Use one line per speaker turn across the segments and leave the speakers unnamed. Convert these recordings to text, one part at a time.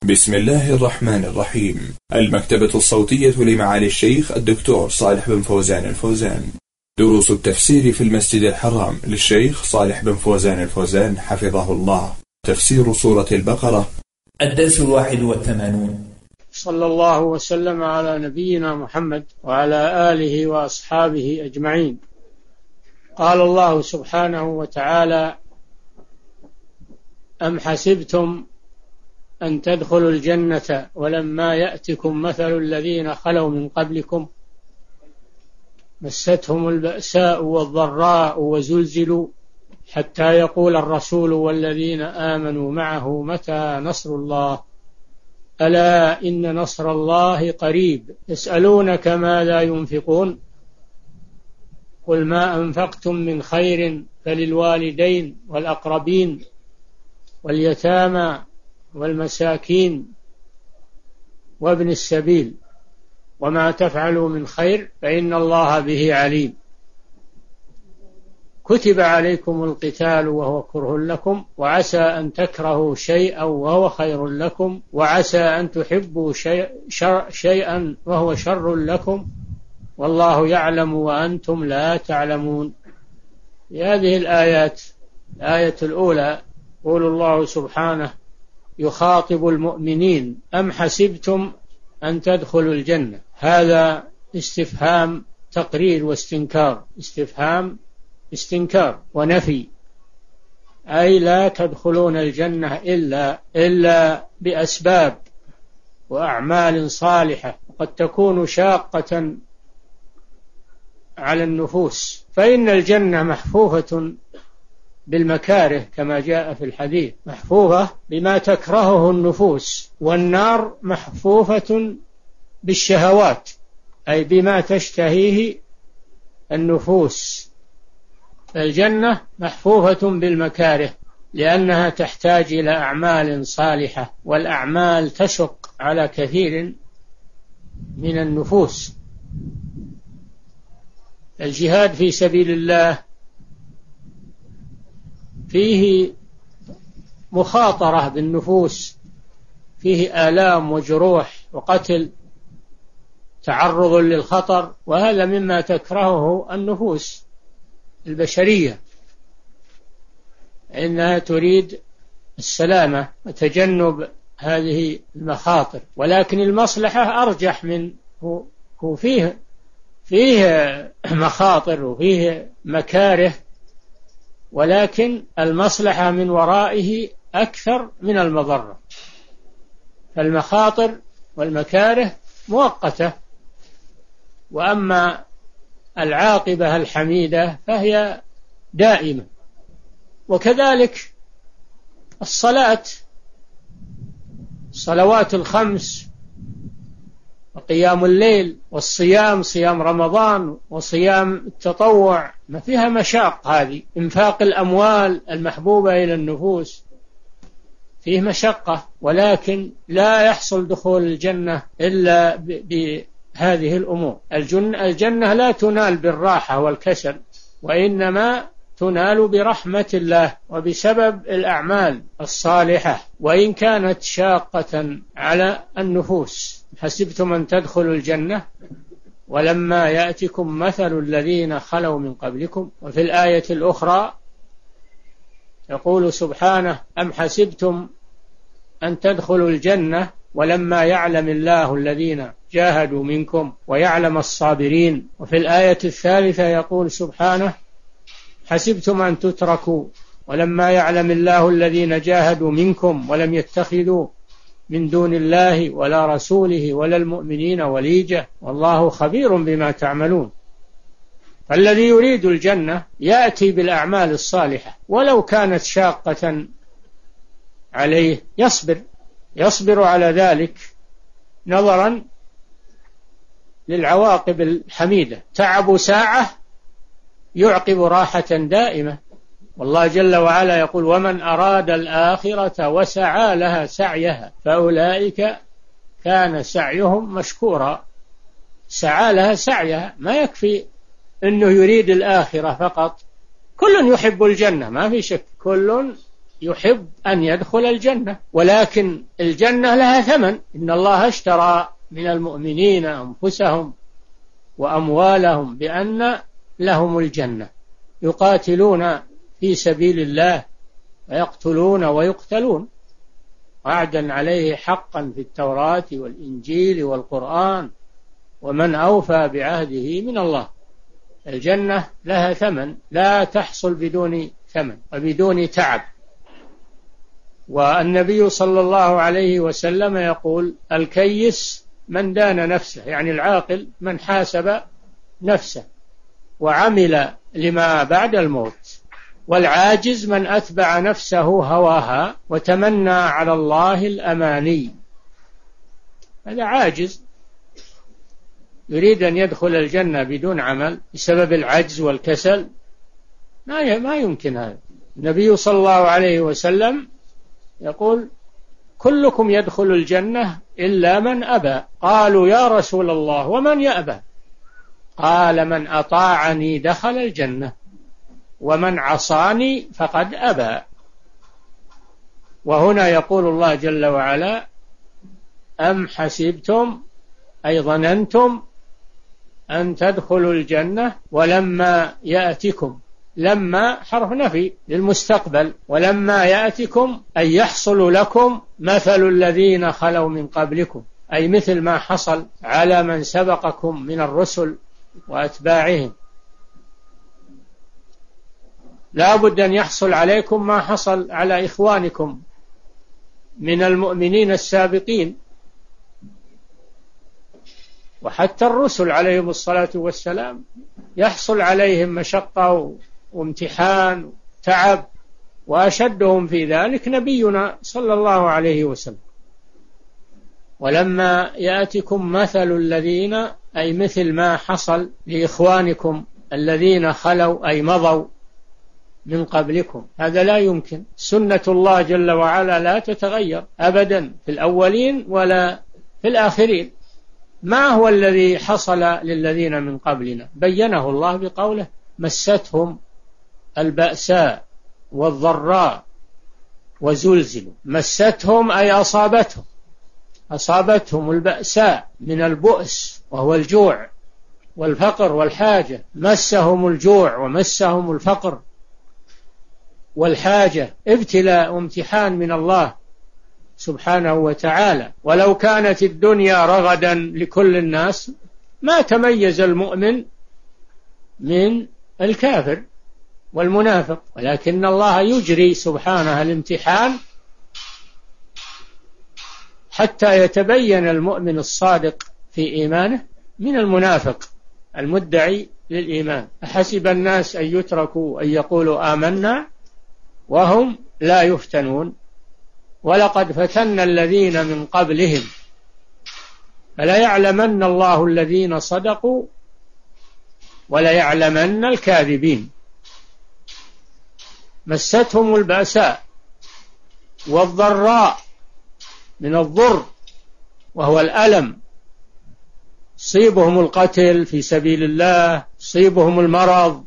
بسم الله الرحمن الرحيم. المكتبة الصوتية لمعالي الشيخ الدكتور صالح بن فوزان الفوزان. دروس التفسير في المسجد الحرام للشيخ صالح بن فوزان الفوزان حفظه الله. تفسير سورة البقرة.
الدرس 81.
صلى الله وسلم على نبينا محمد وعلى آله وأصحابه أجمعين. قال الله سبحانه وتعالى: أم حسبتم أن تدخلوا الجنة ولما يأتكم مثل الذين خلوا من قبلكم مستهم البأساء والضراء وزلزلوا حتى يقول الرسول والذين آمنوا معه متى نصر الله ألا إن نصر الله قريب يسألونك ماذا ينفقون قل ما أنفقتم من خير فللوالدين والأقربين واليتامى والمساكين وابن السبيل وما تفعلوا من خير فإن الله به عليم. كتب عليكم القتال وهو كره لكم وعسى أن تكرهوا شيئا وهو خير لكم وعسى أن تحبوا شيئا وهو شر لكم والله يعلم وأنتم لا تعلمون. في هذه الآيات الآية الأولى يقول الله سبحانه يخاطب المؤمنين: أم حسبتم أن تدخلوا الجنة. هذا استفهام تقرير واستنكار، استفهام استنكار ونفي، أي لا تدخلون الجنة إلا بأسباب وأعمال صالحة قد تكون شاقة على النفوس، فإن الجنة محفوفة بالمكاره كما جاء في الحديث، محفوفة بما تكرهه النفوس، والنار محفوفة بالشهوات أي بما تشتهيه النفوس. الجنة محفوفة بالمكاره لأنها تحتاج إلى أعمال صالحة، والأعمال تشق على كثير من النفوس. الجهاد في سبيل الله فيه مخاطرة بالنفوس، فيه آلام وجروح وقتل، تعرض للخطر، وهذا مما تكرهه النفوس البشرية، إنها تريد السلامة وتجنب هذه المخاطر، ولكن المصلحة أرجح منه. فيه مخاطر وفيه مكاره، ولكن المصلحة من ورائه أكثر من المضرة. فالمخاطر والمكاره مؤقتة، وأما العاقبة الحميدة فهي دائمة. وكذلك الصلوات الخمس وقيام الليل والصيام، صيام رمضان وصيام التطوع، ما فيها مشاق. هذه إنفاق الأموال المحبوبة إلى النفوس فيه مشقة، ولكن لا يحصل دخول الجنة إلا بهذه الأمور. الجنة لا تنال بالراحة والكسل، وإنما تنال برحمة الله وبسبب الأعمال الصالحة، وإن كانت شاقة على النفوس. حسبتم أن تدخلوا الجنة ولما يأتكم مثل الذين خلوا من قبلكم. وفي الآية الأخرى يقول سبحانه: أم حسبتم أن تدخلوا الجنة ولما يعلم الله الذين جاهدوا منكم ويعلم الصابرين. وفي الآية الثالثة يقول سبحانه: حسبتم أن تتركوا ولما يعلم الله الذين جاهدوا منكم ولم يتخذوا من دون الله ولا رسوله ولا المؤمنين وليجة والله خبير بما تعملون. فالذي يريد الجنة يأتي بالأعمال الصالحة ولو كانت شاقة عليه، يصبر على ذلك نظرا للعواقب الحميدة. تعب ساعة يعقب راحة دائمة. والله جل وعلا يقول: ومن أراد الآخرة وسعى لها سعيها فأولئك كان سعيهم مشكورا. سعى لها سعيها، ما يكفي أنه يريد الآخرة فقط. كل يحب الجنة، ما في شك، كل يحب أن يدخل الجنة، ولكن الجنة لها ثمن. إن الله اشترى من المؤمنين أنفسهم وأموالهم بأن لهم الجنة، يقاتلون في سبيل الله ويقتلون ويقتلون، وعدا عليه حقا في التوراة والإنجيل والقرآن، ومن أوفى بعهده من الله. الجنة لها ثمن لا تحصل بدون ثمن وبدون تعب. والنبي صلى الله عليه وسلم يقول: الكيس من دان نفسه، يعني العاقل من حاسب نفسه وعمل لما بعد الموت، والعاجز من أتبع نفسه هواها وتمنى على الله الأماني. هذا عاجز يريد أن يدخل الجنة بدون عمل بسبب العجز والكسل، ما يمكن هذا. النبي صلى الله عليه وسلم يقول: كلكم يدخل الجنة إلا من أبى. قالوا: يا رسول الله ومن يأبى؟ قال: من أطاعني دخل الجنة ومن عصاني فقد أبى. وهنا يقول الله جل وعلا: أم حسبتم أي ظننتم أن تدخلوا الجنة ولما يأتكم، لما حرف نفي للمستقبل، ولما يأتكم أي يحصل لكم مثل الذين خلوا من قبلكم، أي مثل ما حصل على من سبقكم من الرسل وأتباعهم. لا بد أن يحصل عليكم ما حصل على إخوانكم من المؤمنين السابقين، وحتى الرسل عليهم الصلاة والسلام يحصل عليهم مشقة وامتحان وتعب، وأشدهم في ذلك نبينا صلى الله عليه وسلم. ولما يأتكم مثل الذين أي مثل ما حصل لإخوانكم الذين خلوا أي مضوا من قبلكم. هذا لا يمكن، سنة الله جل وعلا لا تتغير أبدا في الأولين ولا في الآخرين. ما هو الذي حصل للذين من قبلنا؟ بينه الله بقوله: مستهم البأساء والضراء وزلزلوا. مستهم أي أصابتهم البأساء من البؤس وهو الجوع والفقر والحاجة. مسهم الجوع ومسهم الفقر والحاجة، ابتلاء وامتحان من الله سبحانه وتعالى. ولو كانت الدنيا رغدا لكل الناس ما تميز المؤمن من الكافر والمنافق، ولكن الله يجري سبحانه الامتحان حتى يتبين المؤمن الصادق في إيمانه من المنافق المدعي للإيمان. أحسب الناس أن يتركوا أن يقولوا آمنا وهم لا يفتنون ولقد فتنا الذين من قبلهم فلا يعلمن الله الذين صدقوا ولا يعلمن الكاذبين. مستهم البأساء والضراء من الضر وهو الألم، يصيبهم القتل في سبيل الله، يصيبهم المرض،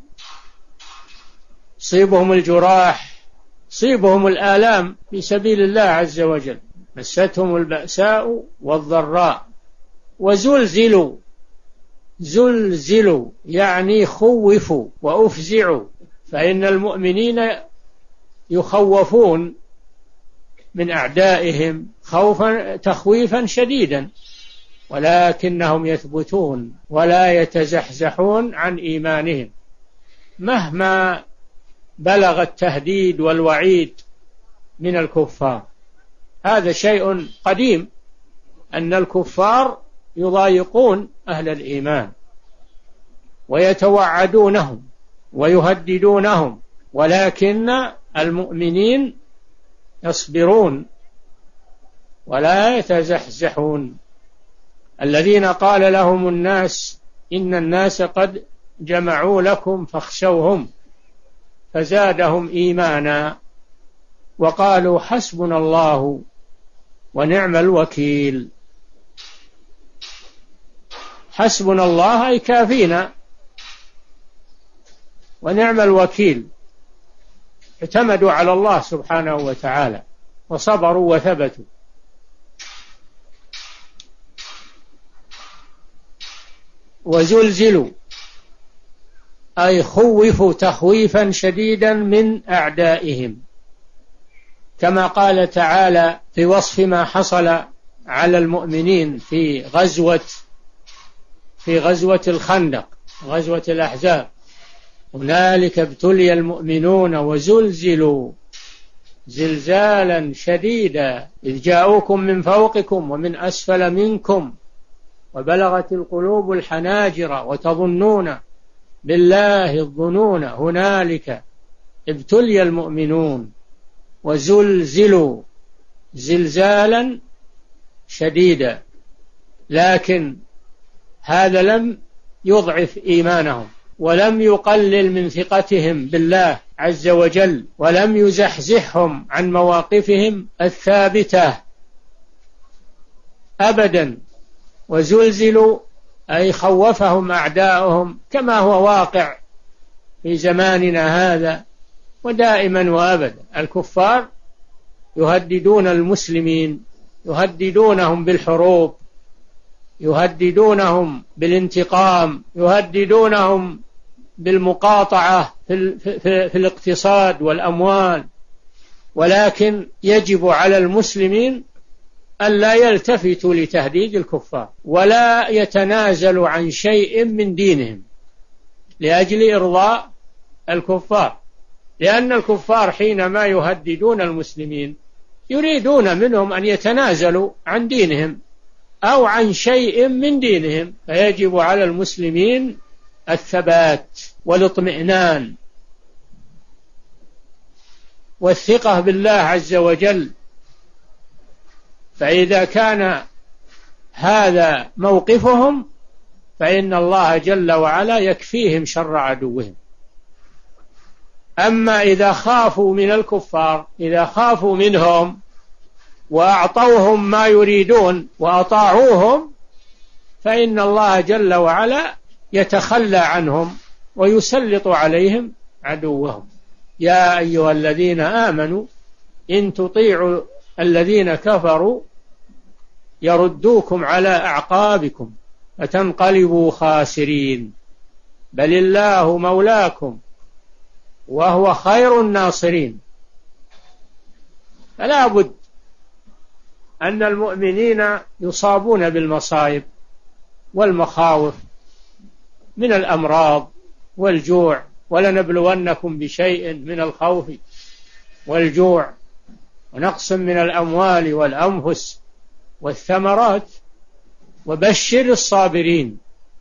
يصيبهم الجراح، يصيبهم الآلام في سبيل الله عز وجل. مستهم البأساء والضراء وزلزلوا. زلزلوا يعني خوفوا وأفزعوا، فإن المؤمنين يخوفون من أعدائهم تخويفا شديدا، ولكنهم يثبتون ولا يتزحزحون عن إيمانهم مهما بلغ التهديد والوعيد من الكفار. هذا شيء قديم أن الكفار يضايقون أهل الإيمان ويتوعدونهم ويهددونهم، ولكن المؤمنين يصبرون ولا يتزحزحون. الذين قال لهم الناس إن الناس قد جمعوا لكم فاخشوهم فزادهم إيمانا وقالوا حسبنا الله ونعم الوكيل. حسبنا الله أي كافينا ونعم الوكيل. اعتمدوا على الله سبحانه وتعالى وصبروا وثبتوا. وزلزلوا أي خوفوا تخويفا شديدا من أعدائهم، كما قال تعالى في وصف ما حصل على المؤمنين في غزوة الخندق، غزوة الأحزاب. هنالك ابتلي المؤمنون وزلزلوا زلزالا شديدا إذ جاءوكم من فوقكم ومن أسفل منكم وبلغت القلوب الحناجر وتظنون بالله الظنون. هنالك ابتلي المؤمنون وزلزلوا زلزالا شديدا، لكن هذا لم يضعف إيمانهم ولم يقلل من ثقتهم بالله عز وجل، ولم يزحزحهم عن مواقفهم الثابتة أبدا. وزلزلوا أي خوفهم أعداؤهم، كما هو واقع في زماننا هذا ودائما وأبدا. الكفار يهددون المسلمين، يهددونهم بالحروب، يهددونهم بالانتقام، يهددونهم بالمقاطعة في الاقتصاد والأموال، ولكن يجب على المسلمين ألا يلتفتوا لتهديد الكفار ولا يتنازلوا عن شيء من دينهم لأجل إرضاء الكفار، لأن الكفار حينما يهددون المسلمين يريدون منهم أن يتنازلوا عن دينهم أو عن شيء من دينهم، فيجب على المسلمين الثبات والاطمئنان والثقة بالله عز وجل. فإذا كان هذا موقفهم فإن الله جل وعلا يكفيهم شر عدوهم. أما إذا خافوا من الكفار، إذا خافوا منهم وأعطوهم ما يريدون وأطاعوهم، فإن الله جل وعلا يتخلى عنهم ويسلط عليهم عدوهم. يا أيها الذين آمنوا إن تطيعوا الذين كفروا يردوكم على أعقابكم فتنقلبوا خاسرين، بل الله مولاكم وهو خير الناصرين. فلا بد أن المؤمنين يصابون بالمصائب والمخاوف من الأمراض والجوع، ولنبلونكم بشيء من الخوف والجوع ونقص من الأموال والأنفس والثمرات، وبشر الصابرين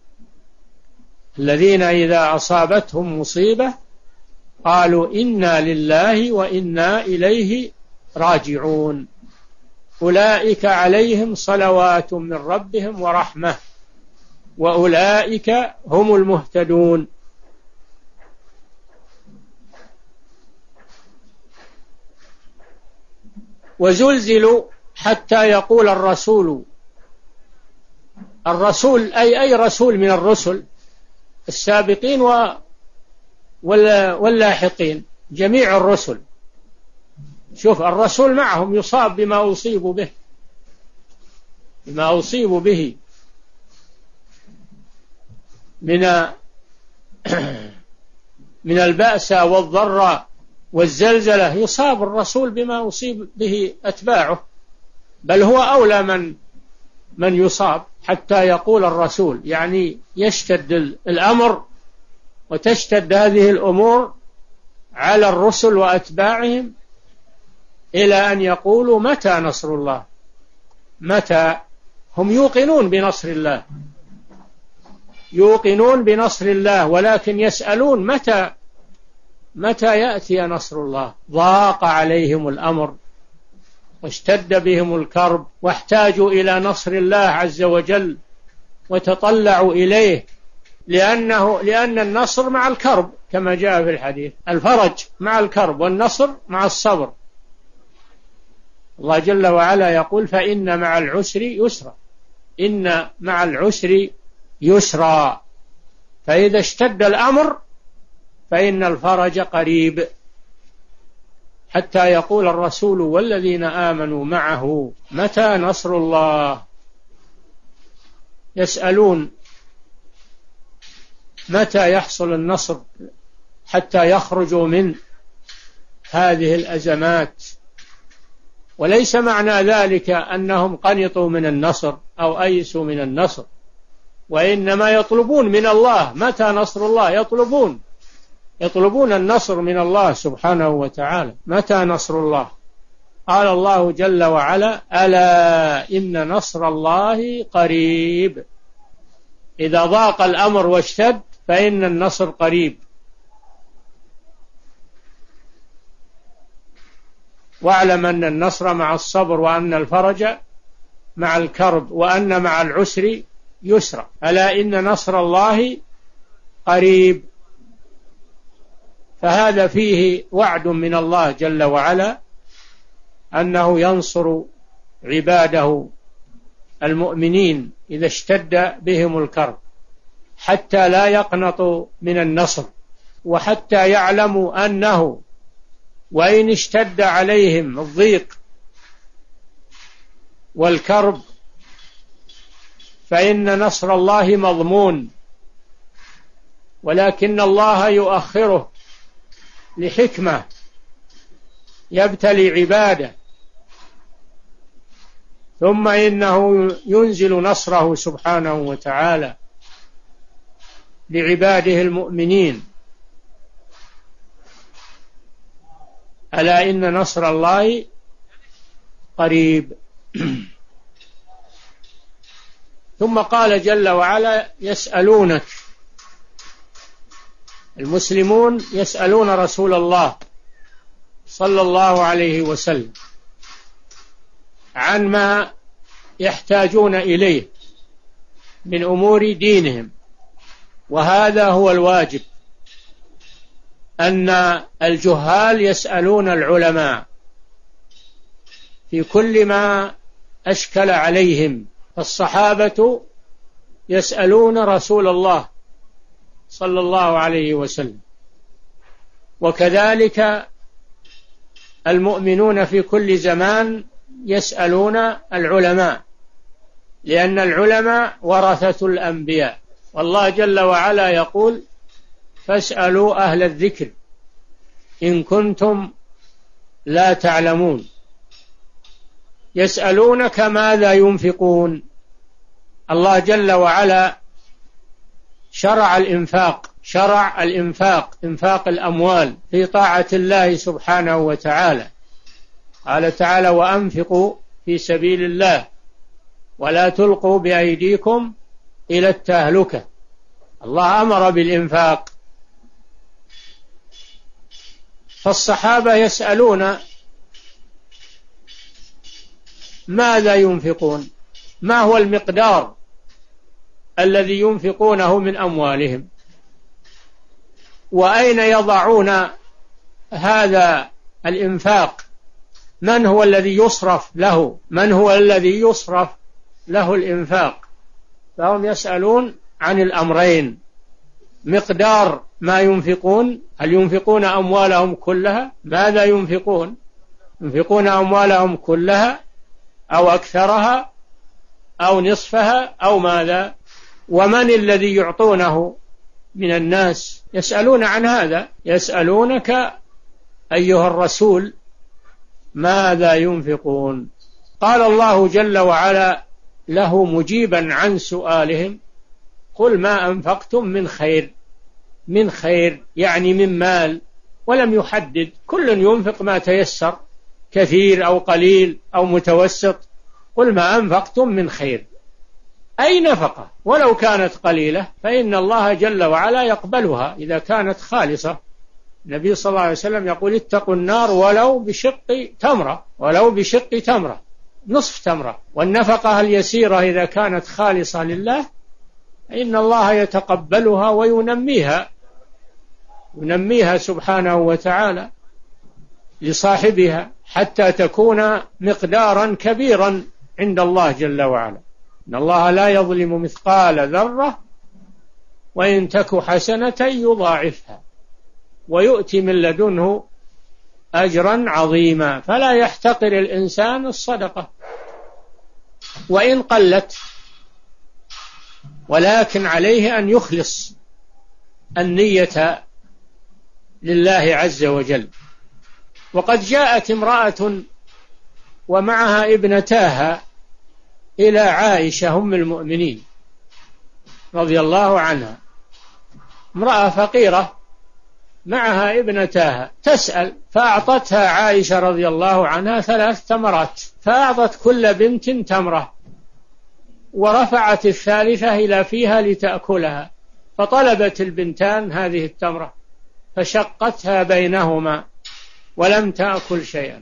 الذين إذا أصابتهم مصيبة قالوا إنا لله وإنا إليه راجعون أولئك عليهم صلوات من ربهم ورحمة وأولئك هم المهتدون. وزلزلوا حتى يقول الرسول أي رسول من الرسل السابقين واللاحقين، جميع الرسل. شوف الرسول معهم يصاب بما أصيبوا به من البأس والضراء والزلزلة، يصاب الرسول بما أصيب به أتباعه، بل هو أولى من يصاب حتى يقول الرسول، يعني يشتد الأمر وتشتد هذه الأمور على الرسل وأتباعهم إلى أن يقولوا متى نصر الله، متى. هم يوقنون بنصر الله ولكن يسألون متى يأتي نصر الله. ضاق عليهم الأمر واشتد بهم الكرب واحتاجوا إلى نصر الله عز وجل وتطلعوا إليه، لأن النصر مع الكرب كما جاء في الحديث، الفرج مع الكرب والنصر مع الصبر. الله جل وعلا يقول فإن مع العسر يسرا، إن مع العسر يسرا، فإذا اشتد الأمر فإن الفرج قريب. حتى يقول الرسول والذين آمنوا معه متى نصر الله. يسألون متى يحصل النصر حتى يخرجوا من هذه الأزمات. وليس معنى ذلك أنهم قنطوا من النصر أو أيسوا من النصر، وإنما يطلبون من الله متى نصر الله، يطلبون النصر من الله سبحانه وتعالى. متى نصر الله؟ قال الله جل وعلا: ألا إن نصر الله قريب. إذا ضاق الأمر واشتد فإن النصر قريب. واعلم أن النصر مع الصبر، وأن الفرج مع الكرب، وأن مع العسر يسرا. ألا إن نصر الله قريب. فهذا فيه وعد من الله جل وعلا أنه ينصر عباده المؤمنين إذا اشتد بهم الكرب، حتى لا يقنطوا من النصر، وحتى يعلموا أنه وإن اشتد عليهم الضيق والكرب فإن نصر الله مضمون، ولكن الله يؤخره لحكمة، يبتلي عباده، ثم إنه ينزل نصره سبحانه وتعالى لعباده المؤمنين. ألا إن نصر الله قريب. ثم قال جل وعلا: يسألونك، المسلمون يسألون رسول الله صلى الله عليه وسلم عن ما يحتاجون إليه من أمور دينهم، وهذا هو الواجب، أن الجهال يسألون العلماء في كل ما أشكل عليهم. فالصحابة يسألون رسول الله صلى الله عليه وسلم، وكذلك المؤمنون في كل زمان يسألون العلماء، لأن العلماء ورثة الأنبياء، والله جل وعلا يقول: فاسألوا أهل الذكر إن كنتم لا تعلمون. يسألونك ماذا ينفقون. الله جل وعلا شرع الإنفاق، إنفاق الأموال في طاعة الله سبحانه وتعالى. قال تعالى: وأنفقوا في سبيل الله ولا تلقوا بأيديكم إلى التهلكة. الله أمر بالإنفاق. فالصحابة يسألون ماذا ينفقون، ما هو المقدار الذي ينفقونه من أموالهم، وأين يضعون هذا الإنفاق، من هو الذي يصرف له الإنفاق. فهم يسألون عن الأمرين: مقدار ما ينفقون، هل ينفقون أموالهم كلها، ماذا ينفقون أموالهم كلها أو أكثرها أو نصفها أو ماذا، ومن الذي يعطونه من الناس. يسألون عن هذا. يسألونك أيها الرسول ماذا ينفقون. قال الله جل وعلا له مجيبا عن سؤالهم: قل ما أنفقتم من خير يعني من مال، ولم يحدد، كل ينفق ما تيسر، كثير أو قليل أو متوسط. قل ما أنفقتم من خير، أي نفقة ولو كانت قليلة فإن الله جل وعلا يقبلها إذا كانت خالصة. النبي صلى الله عليه وسلم يقول: اتقوا النار ولو بشق تمرة، نصف تمرة. والنفقة اليسيرة إذا كانت خالصة لله إن الله يتقبلها وينميها سبحانه وتعالى لصاحبها، حتى تكون مقدارا كبيرا عند الله جل وعلا. إن الله لا يظلم مثقال ذرة وإن تك حسنة يضاعفها ويؤتي من لدنه أجرا عظيما. فلا يحتقر الإنسان الصدقة وإن قلت، ولكن عليه أن يخلص النية لله عز وجل. وقد جاءت امرأة ومعها ابنتاها إلى عائشة أم المؤمنين رضي الله عنها، امرأة فقيرة معها ابنتاها تسأل، فأعطتها عائشة رضي الله عنها 3 تمرات، فأعطت كل بنت تمرة ورفعت الثالثة إلى فيها لتأكلها، فطلبت البنتان هذه التمرة فشقتها بينهما ولم تأكل شيئا،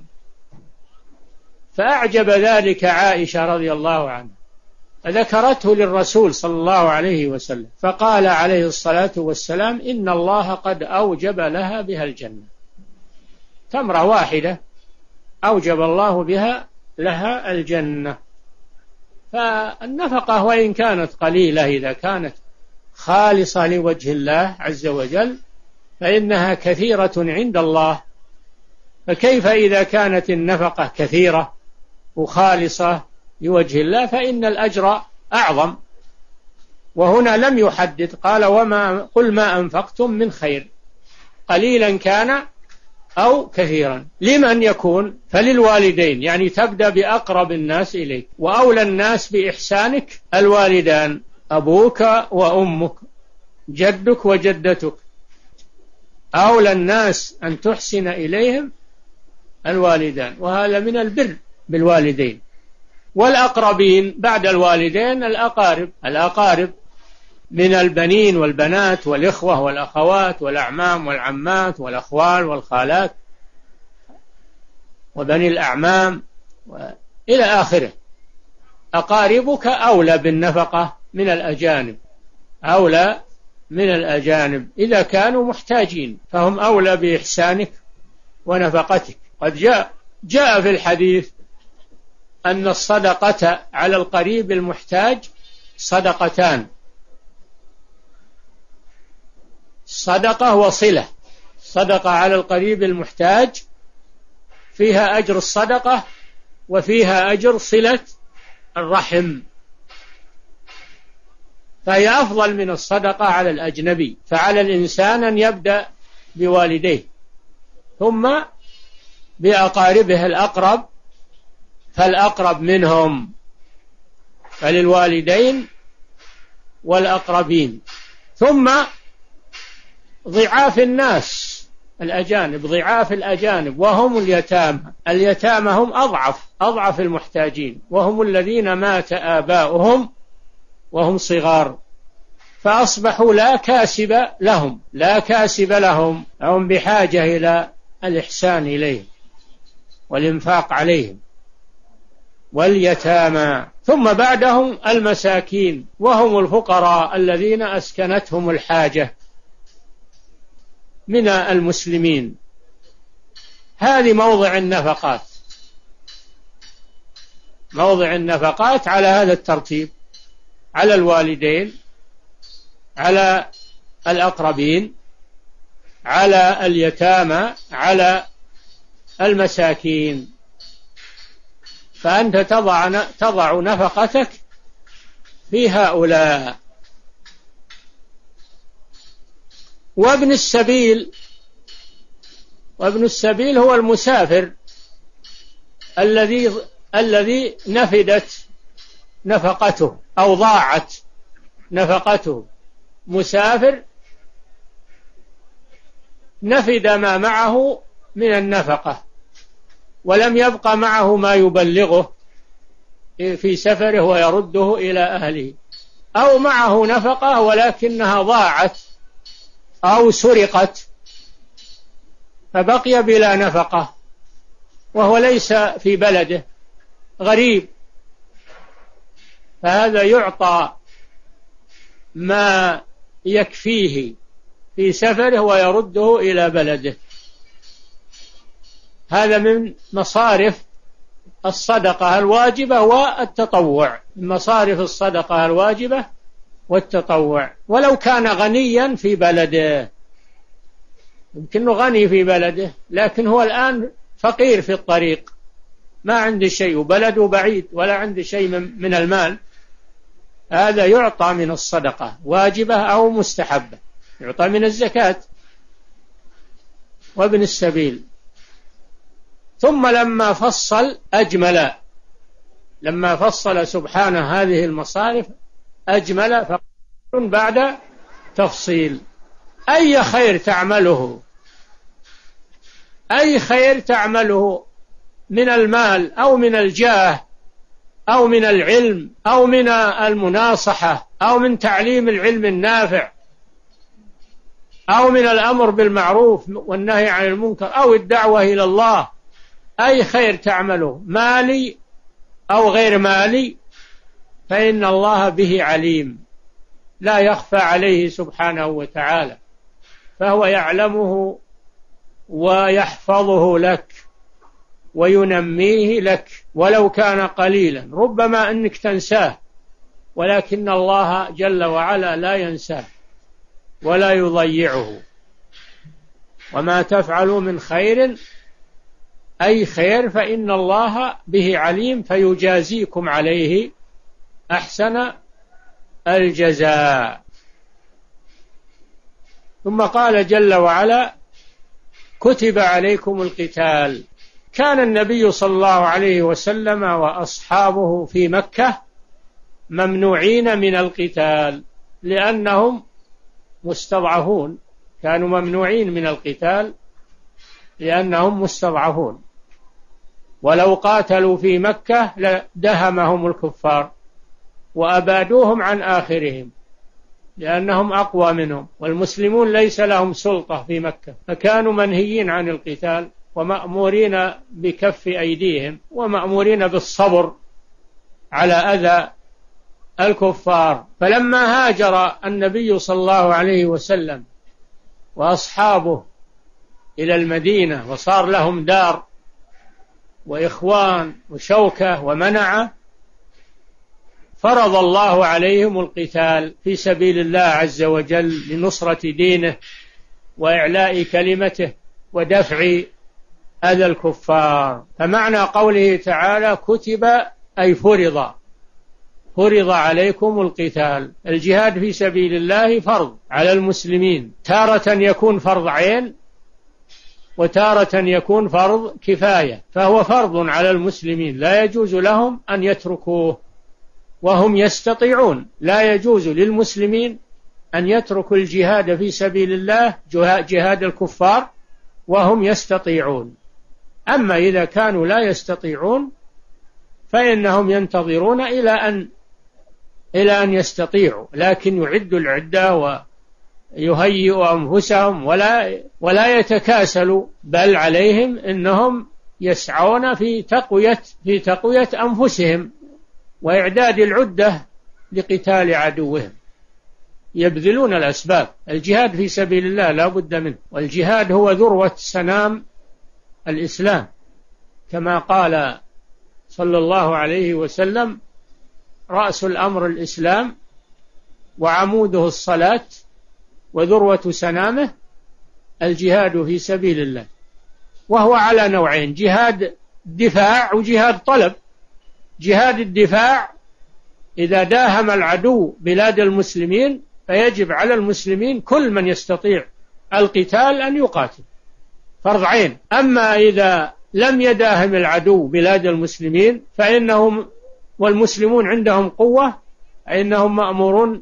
فأعجب ذلك عائشة رضي الله عنها، فذكرته للرسول صلى الله عليه وسلم، فقال عليه الصلاة والسلام: إن الله قد أوجب لها بها الجنة. تمرة واحدة أوجب الله بها لها الجنة. فالنفقة وإن كانت قليلة إذا كانت خالصة لوجه الله عز وجل فإنها كثيرة عند الله، فكيف إذا كانت النفقة كثيرة وخالصة لوجه الله فإن الأجر أعظم. وهنا لم يحدد، قال: قل ما أنفقتم من خير قليلا كان أو كثيرا. لمن يكون؟ فللوالدين، يعني تبدأ بأقرب الناس إليك، وأولى الناس بإحسانك الوالدان، أبوك وأمك، جدك وجدتك، أولى الناس أن تحسن إليهم الوالدان، وهذا من البر بالوالدين. والأقربين بعد الوالدين الأقارب من البنين والبنات والإخوة والأخوات والأعمام والعمات والأخوال والخالات وبني الأعمام إلى آخره. أقاربك أولى بالنفقة من الأجانب، أولى من الأجانب إذا كانوا محتاجين، فهم أولى بإحسانك ونفقتك. قد جاء في الحديث أن الصدقة على القريب المحتاج صدقتان: صدقة وصلة. صدقة على القريب المحتاج فيها أجر الصدقة وفيها أجر صلة الرحم، فهي أفضل من الصدقة على الأجنبي. فعلى الإنسان أن يبدأ بوالديه ثم بأقاربه الأقرب فالأقرب منهم، فللوالدين والأقربين، ثم ضعاف الناس الأجانب، ضعاف الأجانب وهم اليتامى. اليتامى هم أضعف المحتاجين، وهم الذين مات آباؤهم وهم صغار فأصبحوا لا كاسب لهم، هم بحاجة إلى الإحسان إليهم والإنفاق عليهم. واليتامى، ثم بعدهم المساكين وهم الفقراء الذين أسكنتهم الحاجة من المسلمين. هذه موضع النفقات على هذا الترتيب: على الوالدين، على الأقربين، على اليتامى، على المساكين. فأنت تضع نفقتك في هؤلاء. وابن السبيل هو المسافر الذي نفدت نفقته أو ضاعت نفقته. مسافر نفد ما معه من النفقة ولم يبق معه ما يبلغه في سفره ويرده إلى أهله، أو معه نفقة ولكنها ضاعت أو سرقت فبقي بلا نفقة وهو ليس في بلده، غريب، فهذا يعطى ما يكفيه في سفره ويرده إلى بلده. هذا من مصارف الصدقة الواجبة والتطوع، من مصارف الصدقة الواجبة والتطوع، ولو كان غنيا في بلده. يمكنه غني في بلده لكن هو الآن فقير في الطريق، ما عنده شيء وبلده بعيد ولا عنده شيء من المال، هذا يعطى من الصدقة واجبة أو مستحبة، يعطى من الزكاة وابن السبيل. ثم لما فصل أجمل، لما فصل سبحانه هذه المصارف أجمل فقال بعد تفصيل. أي خير تعمله، أي خير تعمله من المال أو من الجاه أو من العلم أو من المناصحة أو من تعليم العلم النافع أو من الأمر بالمعروف والنهي عن المنكر أو الدعوة إلى الله، أي خير تعمله مالي أو غير مالي فإن الله به عليم، لا يخفى عليه سبحانه وتعالى، فهو يعلمه ويحفظه لك وينميه لك ولو كان قليلا، ربما أنك تنساه ولكن الله جل وعلا لا ينساه ولا يضيعه. وما تفعلوا من خير، أي خير، فإن الله به عليم فيجازيكم عليه أحسن الجزاء. ثم قال جل وعلا كتب عليكم القتال. كان النبي صلى الله عليه وسلم وأصحابه في مكة ممنوعين من القتال لأنهم مستضعفون، كانوا ممنوعين من القتال لأنهم مستضعفون، ولو قاتلوا في مكة لدهمهم الكفار وأبادوهم عن آخرهم لأنهم أقوى منهم، والمسلمون ليس لهم سلطة في مكة، فكانوا منهيين عن القتال ومأمورين بكف أيديهم ومأمورين بالصبر على أذى الكفار. فلما هاجر النبي صلى الله عليه وسلم وأصحابه إلى المدينة وصار لهم دار وإخوان وشوكة ومنعة، فرض الله عليهم القتال في سبيل الله عز وجل لنصرة دينه وإعلاء كلمته ودفع أذى الكفار. فمعنى قوله تعالى كتب أي فرض، فرض عليكم القتال. الجهاد في سبيل الله فرض على المسلمين، تارة يكون فرض عين وتارة يكون فرض كفاية، فهو فرض على المسلمين لا يجوز لهم أن يتركوه وهم يستطيعون. لا يجوز للمسلمين أن يتركوا الجهاد في سبيل الله جهاد الكفار وهم يستطيعون. أما إذا كانوا لا يستطيعون فإنهم ينتظرون إلى أن يستطيعوا، لكن يعدوا العدة ويهيئوا أنفسهم ولا يتكاسلوا، بل عليهم أنهم يسعون في تقوية أنفسهم وإعداد العدة لقتال عدوهم، يبذلون الأسباب. الجهاد في سبيل الله لا بد منه، والجهاد هو ذروة سنام الإسلام، كما قال صلى الله عليه وسلم رأس الأمر الإسلام وعموده الصلاة وذروة سنامه الجهاد في سبيل الله. وهو على نوعين: جهاد دفاع وجهاد طلب. جهاد الدفاع إذا داهم العدو بلاد المسلمين فيجب على المسلمين كل من يستطيع القتال أن يقاتل، فرض عين. أما إذا لم يداهم العدو بلاد المسلمين فإنهم والمسلمون عندهم قوة فإنهم مأمورون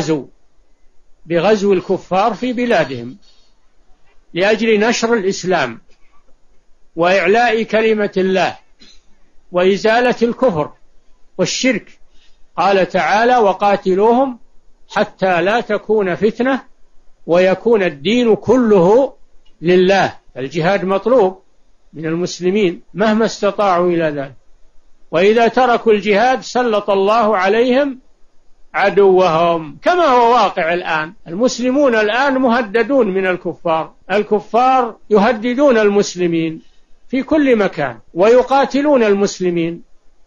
بغزو الكفار في بلادهم لأجل نشر الإسلام وإعلاء كلمة الله وإزالة الكفر والشرك. قال تعالى وقاتلوهم حتى لا تكون فتنة ويكون الدين كله لله. الجهاد مطلوب من المسلمين مهما استطاعوا إلى ذلك، وإذا تركوا الجهاد سلط الله عليهم عدوهم، كما هو واقع الآن. المسلمون الآن مهددون من الكفار، الكفار يهددون المسلمين في كل مكان ويقاتلون المسلمين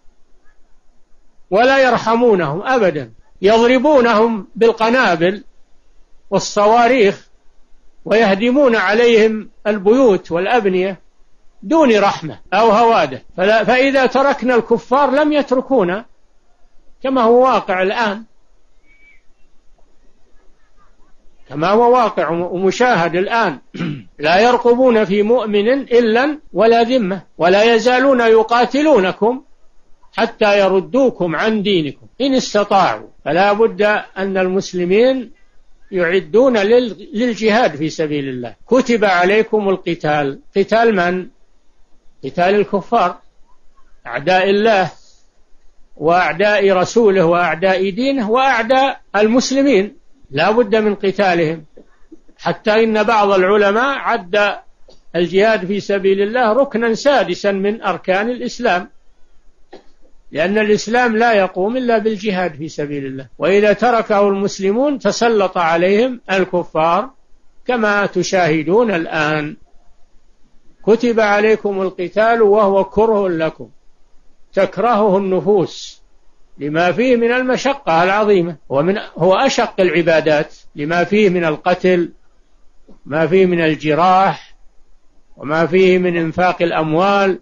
ولا يرحمونهم أبدا، يضربونهم بالقنابل والصواريخ ويهدمون عليهم البيوت والأبنية دون رحمة أو هوادة. فإذا تركنا الكفار لم يتركونا، كما هو واقع الآن، كما هو واقع ومشاهد الآن. لا يرقبون في مؤمن إلا ولا ذمة، ولا يزالون يقاتلونكم حتى يردوكم عن دينكم إن استطاعوا. فلا بد أن المسلمين يعدون للجهاد في سبيل الله. كتب عليكم القتال. قتال من؟ قتال الكفار، أعداء الله وأعداء رسوله وأعداء دينه وأعداء المسلمين، لا بد من قتالهم. حتى إن بعض العلماء عد الجهاد في سبيل الله ركنا سادسا من أركان الإسلام، لأن الإسلام لا يقوم إلا بالجهاد في سبيل الله، وإذا تركه المسلمون تسلط عليهم الكفار كما تشاهدون الآن. كتب عليكم القتال وهو كره لكم، تكرهه النفوس لما فيه من المشقة العظيمة، هو أشق العبادات لما فيه من القتل، ما فيه من الجراح، وما فيه من إنفاق الأموال،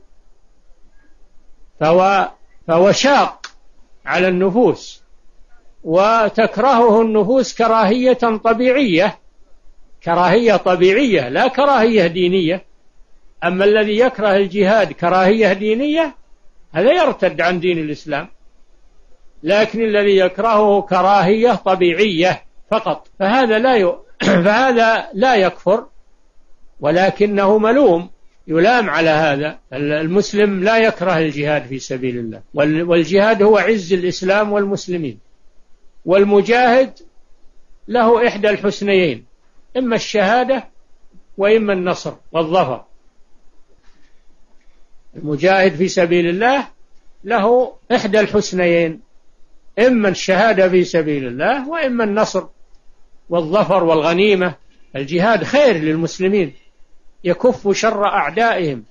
فهو شاق على النفوس، وتكرهه النفوس كراهية طبيعية، كراهية طبيعية لا كراهية دينية. أما الذي يكره الجهاد كراهية دينية هذا يرتد عن دين الإسلام، لكن الذي يكرهه كراهية طبيعية فقط فهذا لا يكفر، ولكنه ملوم، يلام على هذا. المسلم لا يكره الجهاد في سبيل الله، والجهاد هو عز الإسلام والمسلمين، والمجاهد له إحدى الحسنيين، إما الشهادة وإما النصر والظفر. المجاهد في سبيل الله له إحدى الحسنيين، إما الشهادة في سبيل الله وإما النصر والظفر والغنيمة. الجهاد خير للمسلمين، يكف شر أعدائهم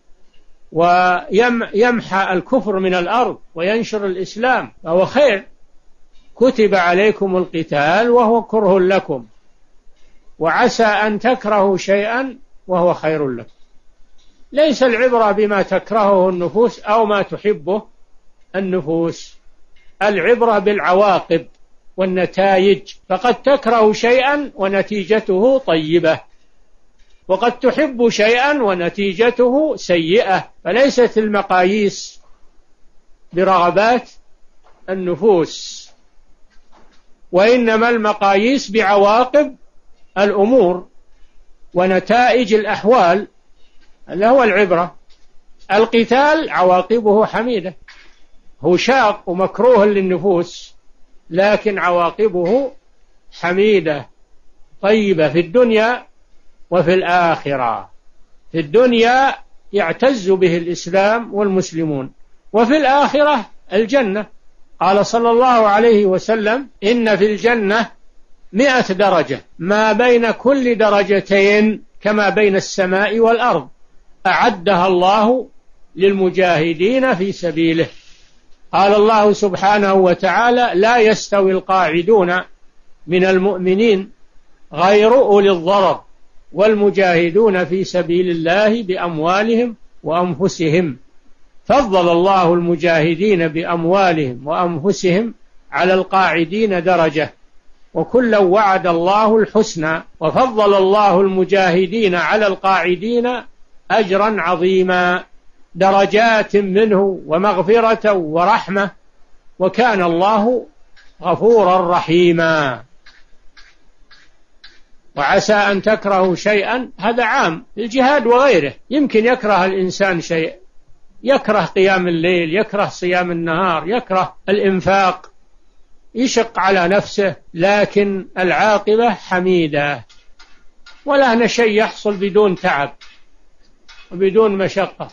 ويمحى الكفر من الأرض وينشر الإسلام، فهو خير. كتب عليكم القتال وهو كره لكم وعسى أن تكرهوا شيئا وهو خير لكم. ليس العبرة بما تكرهه النفوس أو ما تحبه النفوس، العبرة بالعواقب والنتائج. فقد تكره شيئا ونتيجته طيبة، وقد تحب شيئا ونتيجته سيئة. فليست المقاييس برغبات النفوس، وإنما المقاييس بعواقب الأمور ونتائج الأحوال، هذا هو العبرة. القتال عواقبه حميدة، هو شاق ومكروه للنفوس، لكن عواقبه حميدة طيبة في الدنيا وفي الآخرة. في الدنيا يعتز به الإسلام والمسلمون، وفي الآخرة الجنة. قال صلى الله عليه وسلم: إن في الجنة 100 درجة، ما بين كل درجتين كما بين السماء والأرض، أعدها الله للمجاهدين في سبيله. قال الله سبحانه وتعالى: لا يستوي القاعدون من المؤمنين غير أولي الضرر والمجاهدون في سبيل الله بأموالهم وأنفسهم. فضل الله المجاهدين بأموالهم وأنفسهم على القاعدين درجة، وكلا وعد الله الحسنى، وفضل الله المجاهدين على القاعدين أجرا عظيما، درجات منه ومغفرة ورحمة، وكان الله غفورا رحيما. وعسى أن تكرهوا شيئا، هذا عام الجهاد وغيره. يمكن يكره الإنسان شيء، يكره قيام الليل، يكره صيام النهار، يكره الإنفاق، يشق على نفسه، لكن العاقبة حميدة، ولا هنا شيء يحصل بدون تعب وبدون مشقة،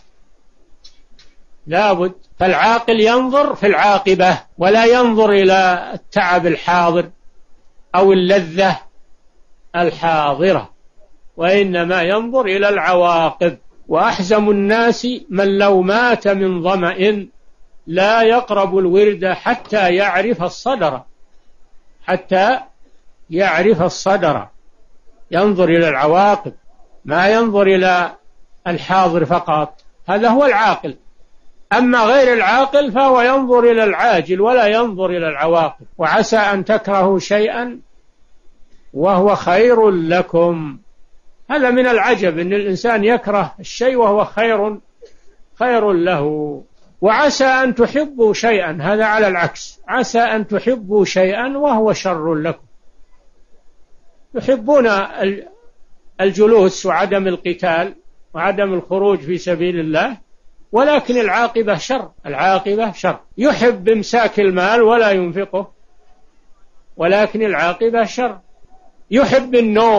لابد. فالعاقل ينظر في العاقبة ولا ينظر إلى التعب الحاضر أو اللذة الحاضرة، وإنما ينظر إلى العواقب. وأحزم الناس من لو مات من ظمأ لا يقرب الورد حتى يعرف الصدر، حتى يعرف الصدر، ينظر إلى العواقب، ما ينظر إلى الحاضر فقط، هذا هو العاقل. أما غير العاقل فهو ينظر إلى العاجل ولا ينظر إلى العواقب. وعسى أن تكرهوا شيئا وهو خير لكم. هذا من العجب أن الإنسان يكره الشيء وهو خير له. وعسى أن تحبوا شيئا، هذا على العكس، عسى أن تحبوا شيئا وهو شر لكم. يحبون الجلوس وعدم القتال وعدم الخروج في سبيل الله، ولكن العاقبة شر، العاقبة شر. يحب إمساك المال ولا ينفقه، ولكن العاقبة شر. يحب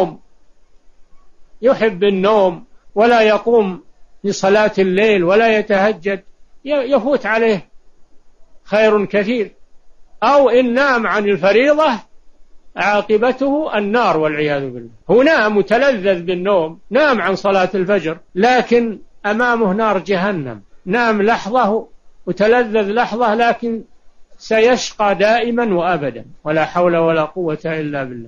النوم ولا يقوم لصلاة الليل ولا يتهجد، يفوت عليه خير كثير. أو إن نام عن الفريضة عاقبته النار والعياذ بالله. هو نام متلذذ بالنوم، نام عن صلاة الفجر، لكن أمامه نار جهنم. نام لحظة وتلذذ لحظة، لكن سيشقى دائما وأبدا، ولا حول ولا قوة إلا بالله.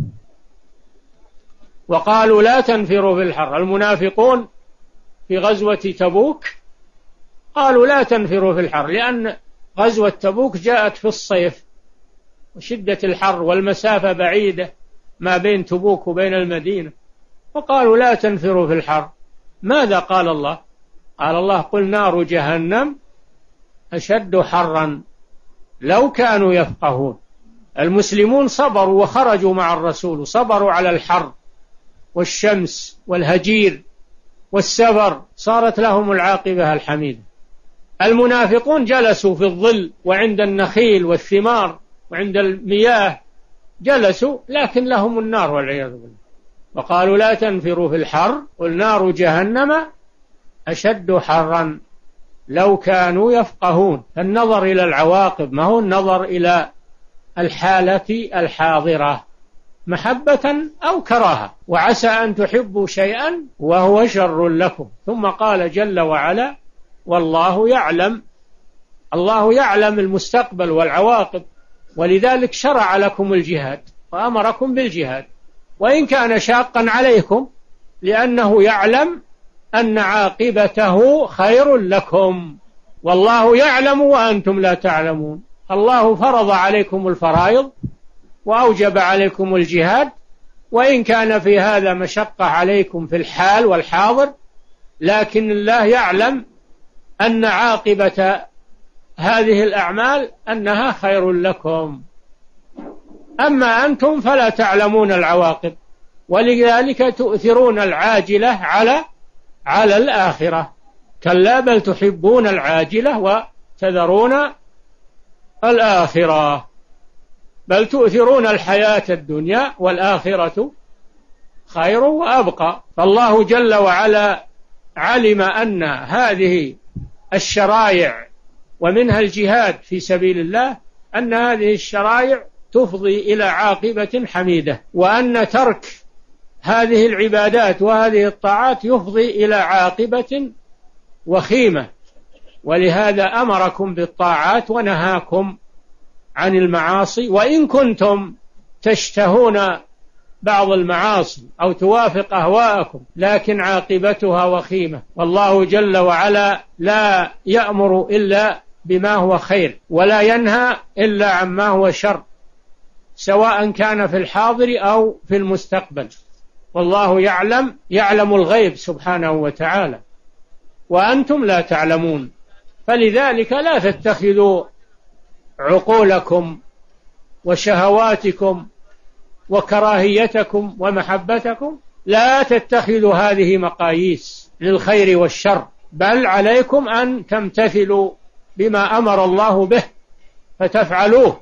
وقالوا لا تنفروا في الحر. المنافقون في غزوة تبوك قالوا لا تنفروا في الحر، لأن غزوة تبوك جاءت في الصيف وشدة الحر والمسافة بعيدة ما بين تبوك وبين المدينة، وقالوا لا تنفروا في الحر. ماذا قال الله؟ قال الله قل نار جهنم أشد حرا لو كانوا يفقهون. المسلمون صبروا وخرجوا مع الرسول، صبروا على الحر والشمس والهجير والسفر، صارت لهم العاقبة الحميدة. المنافقون جلسوا في الظل وعند النخيل والثمار وعند المياه، جلسوا لكن لهم النار والعياذ بالله. وقالوا لا تنفروا في الحر قل نار جهنم أشد حرا لو كانوا يفقهون. النظر إلى العواقب، ما هو النظر إلى الحالة الحاضرة، محبة أو كراهة. وعسى أن تحبوا شيئا وهو شر لكم. ثم قال جل وعلا والله يعلم. الله يعلم المستقبل والعواقب، ولذلك شرع لكم الجهاد وأمركم بالجهاد، وإن كان شاقا عليكم، لأنه يعلم أن عاقبته خير لكم. والله يعلم وأنتم لا تعلمون. الله فرض عليكم الفرائض وأوجب عليكم الجهاد، وإن كان في هذا مشقة عليكم في الحال والحاضر، لكن الله يعلم أن عاقبة هذه الأعمال أنها خير لكم. أما أنتم فلا تعلمون العواقب، ولذلك تؤثرون العاجلة على الآخرة. كلا بل تحبون العاجلة وتذرون الآخرة. بل تؤثرون الحياة الدنيا والآخرة خير وأبقى. فالله جل وعلا علم أن هذه الشرائع ومنها الجهاد في سبيل الله، أن هذه الشرائع تفضي إلى عاقبة حميدة، وأن ترك هذه العبادات وهذه الطاعات يفضي إلى عاقبة وخيمة. ولهذا أمركم بالطاعات ونهاكم عن المعاصي، وإن كنتم تشتهون بعض المعاصي أو توافق أهواءكم، لكن عاقبتها وخيمة. والله جل وعلا لا يأمر إلا بما هو خير، ولا ينهى إلا عما هو شر، سواء كان في الحاضر أو في المستقبل. والله يعلم الغيب سبحانه وتعالى، وأنتم لا تعلمون. فلذلك لا تتخذوا عقولكم وشهواتكم وكراهيتكم ومحبتكم، لا تتخذوا هذه مقاييس للخير والشر، بل عليكم أن تمتثلوا بما أمر الله به فتفعلوه،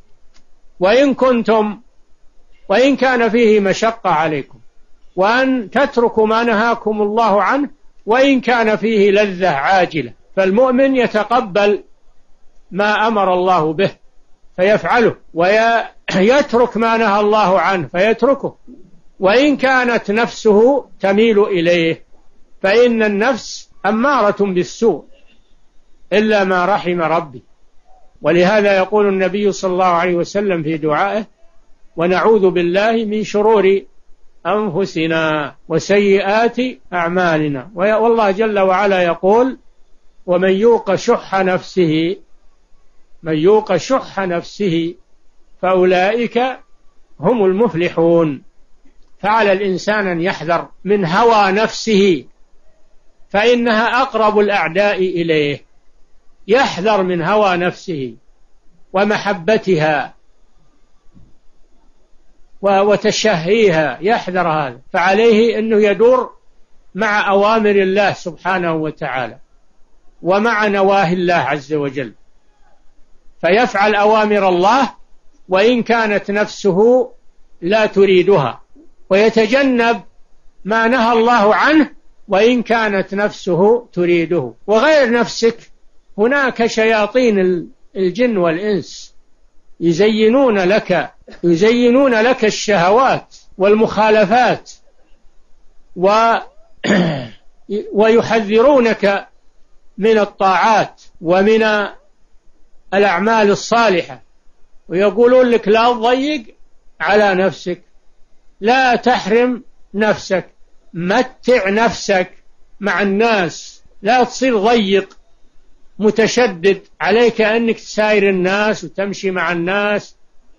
وإن كان فيه مشقة عليكم، وأن تتركوا ما نهاكم الله عنه وإن كان فيه لذة عاجلة. فالمؤمن يتقبل ما أمر الله به فيفعله، ويترك ما نهى الله عنه فيتركه، وإن كانت نفسه تميل إليه، فإن النفس أمارة بالسوء إلا ما رحم ربي. ولهذا يقول النبي صلى الله عليه وسلم في دعائه: ونعوذ بالله من شرور أنفسنا وسيئات أعمالنا. والله جل وعلا يقول: ومن يوق شح نفسه، من يوق شح نفسه فأولئك هم المفلحون. فعلى الإنسان أن يحذر من هوى نفسه، فإنها أقرب الأعداء إليه. يحذر من هوى نفسه ومحبتها وتشهيها، يحذر هذا. فعليه أنه يدور مع أوامر الله سبحانه وتعالى ومع نواهي الله عز وجل، فيفعل أوامر الله وإن كانت نفسه لا تريدها، ويتجنب ما نهى الله عنه وإن كانت نفسه تريده. وغير نفسك هناك شياطين الجن والإنس يزينون لك الشهوات والمخالفات ويحذرونك من الطاعات ومن الأعمال الصالحة، ويقولون لك: لا تضيق على نفسك، لا تحرم نفسك، متع نفسك مع الناس، لا تصير ضيق متشدد، عليك أنك تساير الناس وتمشي مع الناس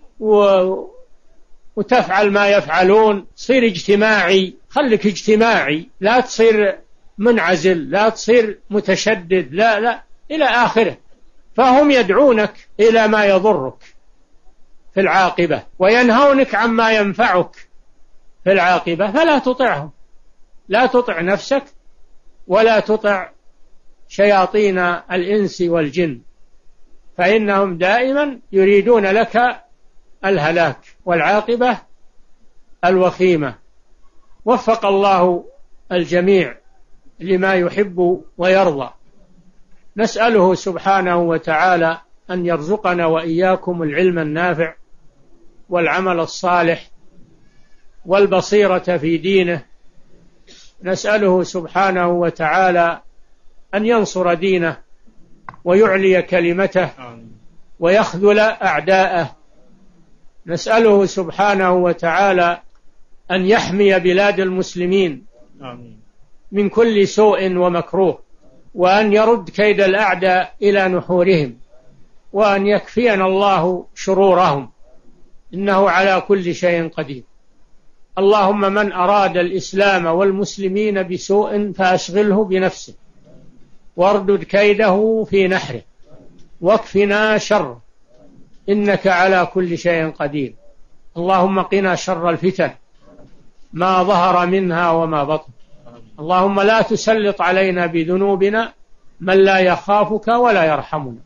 وتفعل ما يفعلون، تصير اجتماعي، خلك اجتماعي، لا تصير منعزل، لا تصير متشدد، لا إلى آخره. فهم يدعونك إلى ما يضرك في العاقبة وينهونك عما ينفعك في العاقبة، فلا تطعهم، لا تطع نفسك ولا تطع شياطين الإنس والجن، فإنهم دائما يريدون لك الهلاك والعاقبة الوخيمة. وفق الله الجميع لما يحب ويرضى. نسأله سبحانه وتعالى أن يرزقنا وإياكم العلم النافع والعمل الصالح والبصيرة في دينه. نسأله سبحانه وتعالى أن ينصر دينه ويعلي كلمته ويخذل أعداءه. نسأله سبحانه وتعالى أن يحمي بلاد المسلمين من كل سوء ومكروه، وأن يرد كيد الأعداء إلى نحورهم، وأن يكفينا الله شرورهم، إنه على كل شيء قدير. اللهم من أراد الإسلام والمسلمين بسوء فأشغله بنفسه واردد كيده في نحره واكفنا شره، إنك على كل شيء قدير. اللهم قنا شر الفتن ما ظهر منها وما بطن. اللهم لا تسلط علينا بذنوبنا من لا يخافك ولا يرحمنا.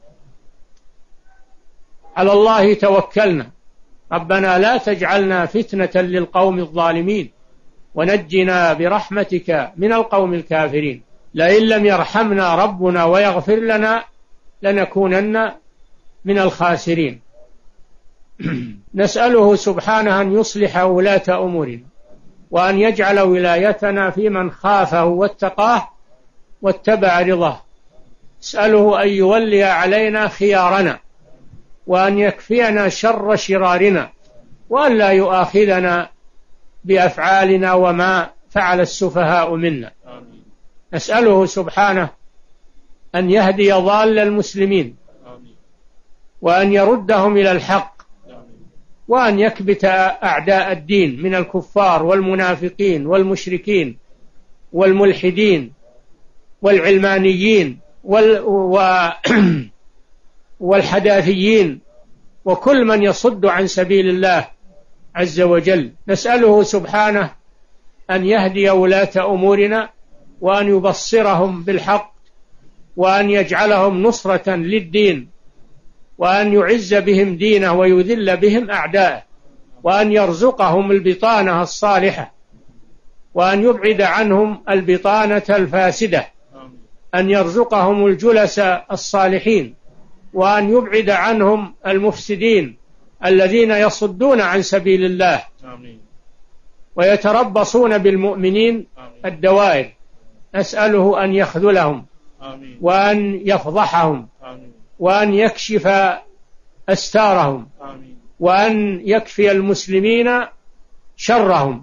على الله توكلنا، ربنا لا تجعلنا فتنة للقوم الظالمين ونجنا برحمتك من القوم الكافرين. لئن لم يرحمنا ربنا ويغفر لنا لنكونن من الخاسرين. نسأله سبحانه أن يصلح ولاة أمورنا، وأن يجعل ولايتنا في من خافه واتقاه واتبع رضاه. نسأله أن يولي علينا خيارنا، وأن يكفينا شر شرارنا، وأن لا يؤاخذنا بأفعالنا وما فعل السفهاء منا. نسأله سبحانه أن يهدي ضال المسلمين، وأن يردهم إلى الحق، وأن يكبت أعداء الدين من الكفار والمنافقين والمشركين والملحدين والعلمانيين والحداثيين وكل من يصد عن سبيل الله عز وجل. نسأله سبحانه أن يهدي ولاة أمورنا، وأن يبصرهم بالحق، وأن يجعلهم نصرة للدين، وأن يعز بهم دينه ويذل بهم أعداءه، وأن يرزقهم البطانة الصالحة، وأن يبعد عنهم البطانة الفاسدة، أن يرزقهم الجلس الصالحين، وأن يبعد عنهم المفسدين الذين يصدون عن سبيل الله ويتربصون بالمؤمنين الدوائر. نسأله أن يخذلهم وأن يفضحهم وأن يكشف أستارهم وأن يكفي المسلمين شرهم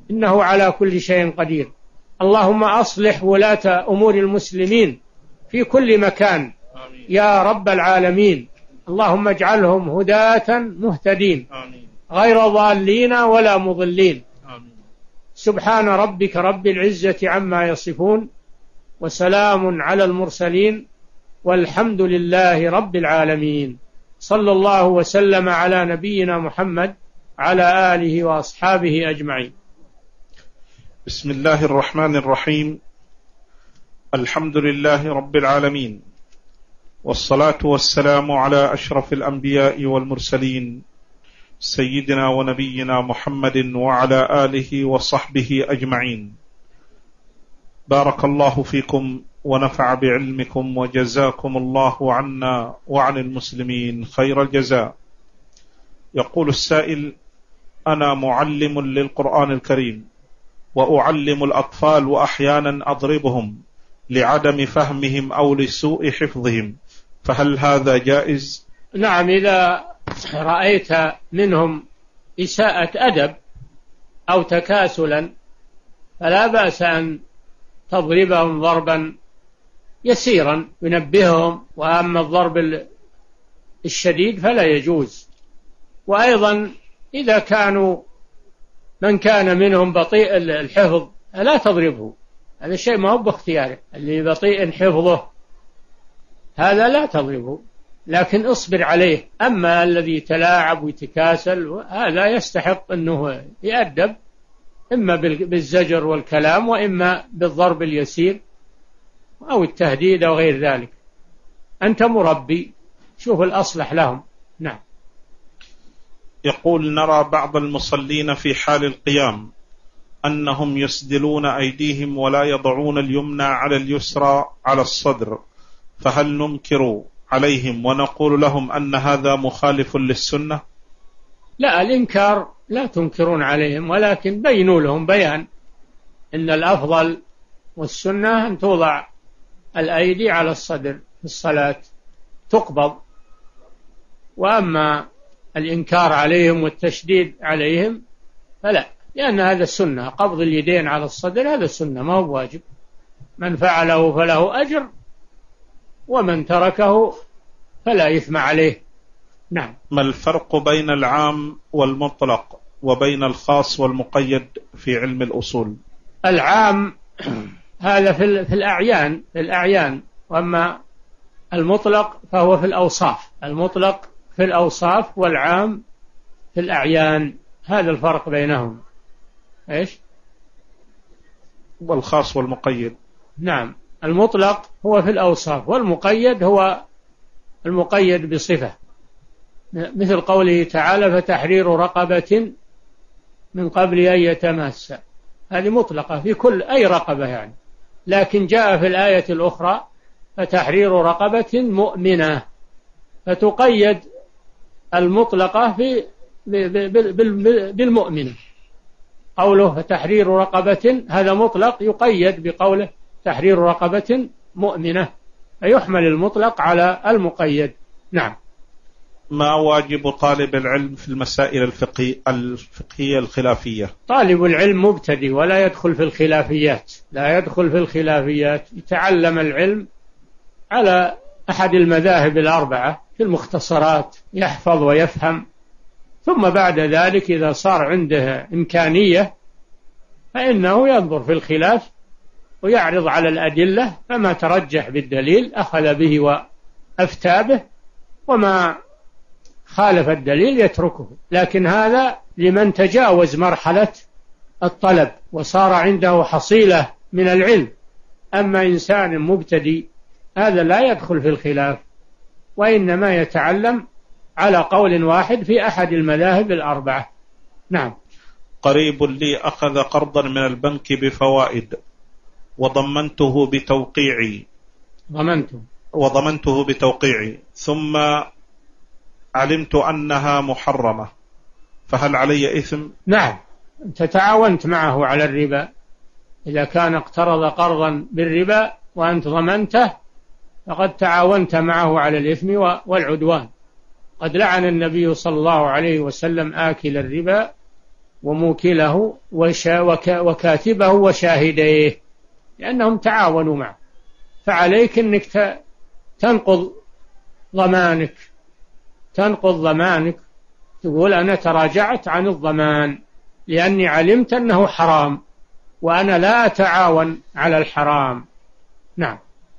إنه على كل شيء قدير. اللهم أصلح ولاة أمور المسلمين في كل مكان يا رب العالمين. اللهم اجعلهم هداة مهتدين غير ضالين ولا مضلين. سبحان ربك رب العزة عما يصفون وسلام على المرسلين والحمد لله رب العالمين. صلى الله وسلم على نبينا محمد على آله وأصحابه أجمعين.
بسم الله الرحمن الرحيم. الحمد لله رب العالمين، والصلاة والسلام على أشرف الأنبياء والمرسلين سيدنا ونبينا محمد وعلى آله وصحبه أجمعين. بارك الله فيكم ونفع بعلمكم وجزاكم الله عنا وعن المسلمين خير الجزاء. يقول السائل: أنا معلم للقرآن الكريم وأعلم الأطفال وأحيانا أضربهم لعدم فهمهم أو لسوء حفظهم، فهل هذا جائز؟
نعم، إذا رأيت منهم إساءة أدب أو تكاسلا فلا بأس أن تضربهم ضربا يسيرا ينبههم، وأما الضرب الشديد فلا يجوز. وأيضا إذا كانوا من كان منهم بطيء الحفظ لا تضربه، هذا الشيء ما هو باختياره. اللي بطيء حفظه هذا لا تضربه، لكن اصبر عليه. أما الذي تلاعب ويتكاسل هذا يستحق أنه يؤدب، إما بالزجر والكلام وإما بالضرب اليسير أو التهديد أو غير ذلك. أنت مربي، شوف الأصلح لهم. نعم.
يقول: نرى بعض المصلين في حال القيام أنهم يسدلون أيديهم ولا يضعون اليمنى على اليسرى على الصدر، فهل ننكر عليهم ونقول لهم أن هذا مخالف للسنة؟
لا، الإنكار لا تنكرون عليهم، ولكن بينوا لهم بيان إن الأفضل والسنة أن توضع الأيدي على الصدر في الصلاة تقبض. وأما الإنكار عليهم والتشديد عليهم فلا، لأن هذا السنة، قبض اليدين على الصدر هذا السنة ما هو واجب. من فعله فله أجر ومن تركه فلا إثم عليه. نعم.
ما الفرق بين العام والمطلق وبين الخاص والمقيد في علم الأصول؟
العام هذا في الأعيان، وأما المطلق فهو في الأوصاف. المطلق في الأوصاف والعام في الأعيان، هذا الفرق بينهم. إيش؟
والخاص والمقيد.
نعم، المطلق هو في الأوصاف، والمقيد هو المقيد بصفة، مثل قوله تعالى: فتحرير رقبة من قبل أن يتماسا. هذه مطلقة في كل أي رقبة يعني، لكن جاء في الآية الأخرى فتحرير رقبة مؤمنة، فتقيد المطلقة بالمؤمنة. قوله فتحرير رقبة هذا مطلق يقيد بقوله تحرير رقبة مؤمنة، فيحمل المطلق على المقيد. نعم.
ما واجب طالب العلم في المسائل الفقهية الخلافية؟
طالب العلم مبتدئ ولا يدخل في الخلافيات، لا يدخل في الخلافيات، يتعلم العلم على أحد المذاهب الأربعة في المختصرات، يحفظ ويفهم، ثم بعد ذلك إذا صار عنده إمكانية فإنه ينظر في الخلاف ويعرض على الأدلة، فما ترجح بالدليل أخذ به وأفتى به، وما خالف الدليل يتركه. لكن هذا لمن تجاوز مرحلة الطلب وصار عنده حصيلة من العلم. أما إنسان مبتدئ هذا لا يدخل في الخلاف، وإنما يتعلم على قول واحد في أحد المذاهب الأربعة. نعم.
قريب لي أخذ قرضا من البنك بفوائد وضمنته بتوقيعي ثم علمت أنها محرمة، فهل علي إثم؟
نعم، أنت تعاونت معه على الربا. إذا كان اقترض قرضا بالربا وأنت ضمنته فقد تعاونت معه على الإثم والعدوان. قد لعن النبي صلى الله عليه وسلم آكل الربا وموكله وكاتبه وشاهديه، لأنهم تعاونوا معه. فعليك أنك تنقض ضمانك، تقول أنا تراجعت عن الضمان لأني علمت أنه حرام وأنا لا أتعاون على الحرام. نعم.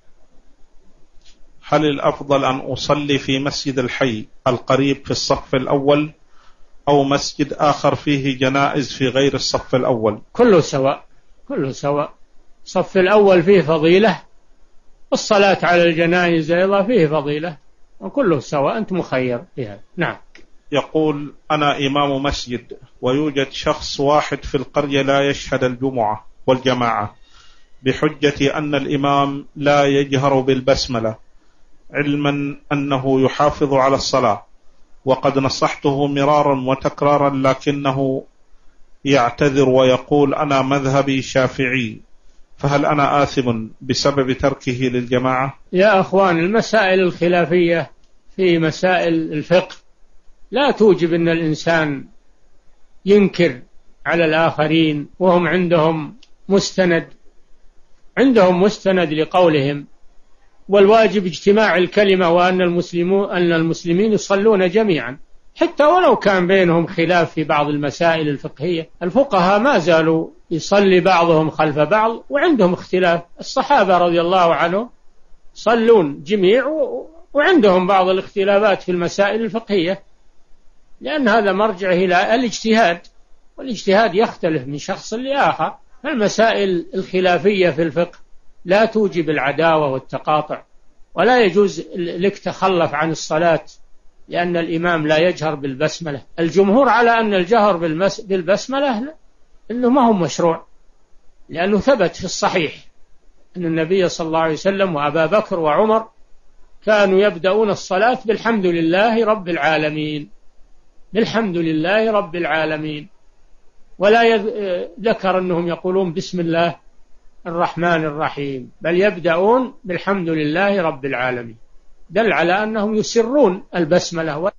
هل الأفضل أن أصلي في مسجد الحي القريب في الصف الأول أو مسجد آخر فيه جنائز في غير الصف الأول؟
كله سواء. الصف الأول فيه فضيلة، الصلاة على الجنائز أيضا فيه فضيلة، وكله سواء، أنت مخير فيها. نعم.
يقول أنا إمام مسجد ويوجد شخص واحد في القرية لا يشهد الجمعة والجماعة بحجة أن الإمام لا يجهر بالبسملة، علما أنه يحافظ على الصلاة، وقد نصحته مرارا وتكرارا لكنه يعتذر ويقول أنا مذهبي شافعي، فهل أنا آثم بسبب تركه للجماعة؟
يا أخوان، المسائل الخلافية في مسائل الفقه لا توجب أن الإنسان ينكر على الآخرين وهم عندهم مستند لقولهم، والواجب اجتماع الكلمة، وأن المسلمين يصلون جميعا، حتى ولو كان بينهم خلاف في بعض المسائل الفقهية. الفقهاء ما زالوا يصلي بعضهم خلف بعض وعندهم اختلاف. الصحابة رضي الله عنهم صلون جميع وعندهم بعض الاختلافات في المسائل الفقهية، لأن هذا مرجعه إلى الاجتهاد، والاجتهاد يختلف من شخص لآخر. فالمسائل الخلافية في الفقه لا توجب العداوة والتقاطع، ولا يجوز لك تخلف عن الصلاة لأن الإمام لا يجهر بالبسملة. الجمهور على أن الجهر بالبسملة إنه ما هو مشروع، لأنه ثبت في الصحيح أن النبي صلى الله عليه وسلم وأبا بكر وعمر كانوا يبدأون الصلاة بالحمد لله رب العالمين، ولا ذكر أنهم يقولون بسم الله الرحمن الرحيم، بل يبدأون بالحمد لله رب العالمين، دل على أنهم يسرون البسملة.